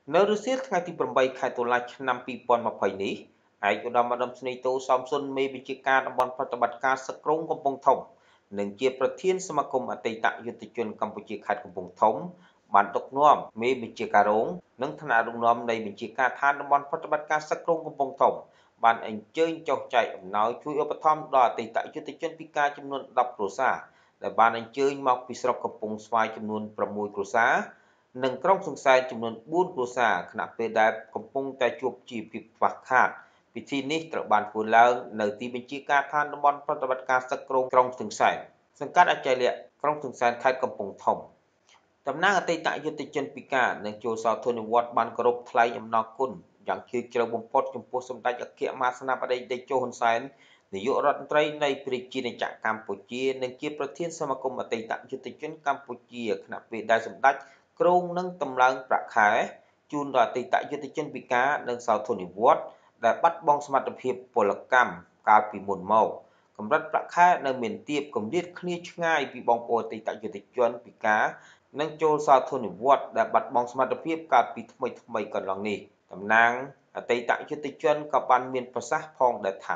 នៅរុស្ស៊ីថ្ងៃទី8ខែតុលាឆ្នាំ2020នេះឯកឧត្តមស្នេហ៍តូសំសុនមេបញ្ជាការតំបន់ប្រតិបត្តិការសឹកក្រុងកំពង់ធំនិងជាប្រធានសមាគមអតីតយុទ្ធជនកម្ពុជាខេត្តកំពង់ធំបានដឹកនាំមេបញ្ជាការរងនិងថ្នាក់ដឹកនាំនៃបញ្ជាការឋានតំបន់ប្រតិបត្តិការសឹកក្រុងកំពង់ធំបានអញ្ជើញចុះចែកអំណោយជួយឧបត្ថម្ភដល់អតីតយុទ្ធជនពិការចំនួន10គ្រួសារដែលបានអញ្ជើញមកពីស្រុកកំពង់ស្វាយចំនួន6គ្រួសារនិងក្រុងសង្សែនចំនួន4គ្រួសារខណៈពេលដែលកំពុងតែជួបជាភាពខ្វះខាតពិធីនេះត្រូវបានធ្វើឡើងនៅទីបញ្ជាការឋានតំបន់ប្រតិបត្តិការសឹកក្រុងសង្សែនសង្កាត់អច្ចារ្យក្រុងសង្សែនខេត្តកំពង់ធំតំណាងអតីតយុទ្ធជនពិការនិងចូលសោធននិវត្តន៍បានគោរពថ្លែងអំណរគុណយ៉ាងជ្រាលជ្រៅបំផុតចំពោះសម្ដេចអគ្គមហាសេនាបតីតេជោហ៊ុនសែននាយករដ្ឋមន្ត្រីនៃព្រះជាណាចក្រកម្ពុជានិងជាប្រធានសមាគមអតីតយុទ្ធជនកម្ពុជាខណៈពេលដែលសម្ដេចគ្រងនឹងតម្លើងប្រាក់ខែជូនដល់អតីតយុទ្ធជនពិការនិងសោធននិវត្តន៍ដែលបាត់បង់សមត្ថភាពពលកម្មកាលពីមុនមកកម្រិតប្រាក់ខែនៅមានទាបគម្លាតគ្នាឆ្ងាយពីបងប្អូនអតីតយុទ្ធជនពិការនិងចូលសោធននិវត្តន៍ដែលបាត់បង់សមត្ថភាពកាលពីថ្មីកន្លងនេះតំណាងអតីតយុទ្ធជនក៏បានមានប្រសាសន៍ផងដែរថា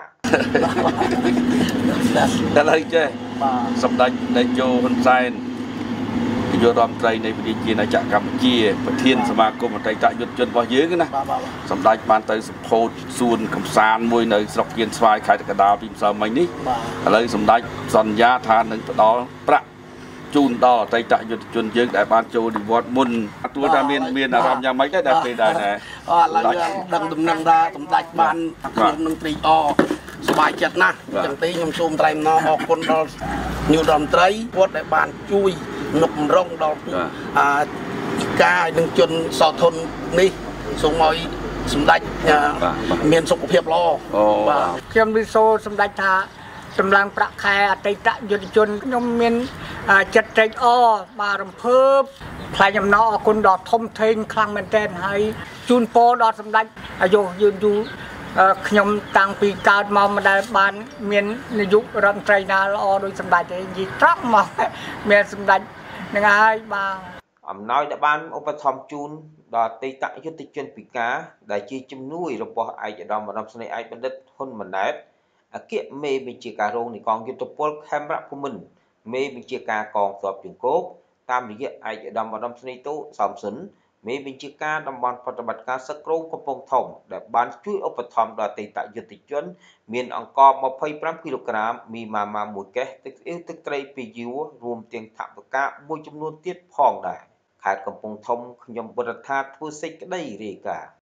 តែឡើយចេះសម្ដេចតេជោហ៊ុនសែននាយករដ្ឋមន្ត្រីនៃព្រះជាណាចក្រកម្ពុជាប្រធានសមាគមអតីតយុទ្ធជនរបស់យើងណាសម្ដេចបានទៅសម្ពោធសួនកំសាន្តមួយនៅស្រុកគៀនស្វាយខេត្តកណ្ដាលពីម្សិលមិញនេះឥឡូវសម្ដេចសន្យាថានឹងផ្ដល់ប្រាក់ជូនដល់អតីតយុទ្ធជនយើងដែលបានចូលនិវត្តន៍មុនទួថាមានអារម្មណ៍យ៉ាងម៉េចដែរពេលដែរណាឥឡូវដឹងដំណឹងថាសម្ដេចបានខ្លួននឹងត្រីអសប្បាយចិត្តណាស់ចឹងទេខ្ញុំសូមថ្លែងអំណរអគុណដល់នាយករដ្ឋមន្ត្រីគាត់ដែលបានជួយនុកម្រងដល់ការនឹងជនសោធននេះសូមឲ្យសម្ដេចមានសុខភាពល្អបាទខ្ញុំវិសូសម្ដេចថាសម្លឹងប្រាក់ខែអតីតយុទ្ធជនខ្ញុំមានចិត្តត្រេកអរបាទរំភើបថ្លែងអំណរអគុណដល់ធំធេងខ្លាំងមែនទែនហើយជូនពរដល់សម្ដេចអាយុយឺនយូរខ្ញុំតាំងពីកើតមកមិនដែលបានមាននាយករដ្ឋមន្ត្រីណាល្អដូចសម្ដេចទេនិយាយត្រង់មកមានសម្ដេចនឹងហើយបាទអំណោយដែលបានឧបត្ថម្ភជូនដល់អតីតយុទ្ធជនពិការដែលជាជំនួយរបស់ឯកឧត្តមស្នេហ៍ឯកបណ្ឌិតហ៊ុនម៉ាណែតអគ្គមេបញ្ជាការរងនៃកងយុទ្ធពលខេមរៈភូមិន្ទមេបញ្ជាការកងទ័ពជើងគោកតាមរយៈឯកឧត្តមស្នេហ៍តូសំសុនមេបញ្ជាការតំបន់ប្រតិបត្តិការសឹកក្រុងកំពង់ធំដែលបានជួយឧបត្ថម្ភដល់អតីតយុទ្ធជនមានអង្ករ25គីឡូក្រាមមីម៉ាម៉ា1កេសទឹកស្អ៊ីវទឹកត្រី2យួររួមទាំងថវិកាមួយចំនួនទៀតផងដែរខេត្តកំពង់ធំខ្ញុំបុត្រថាធ្វើសេចក្តីរាយការណ៍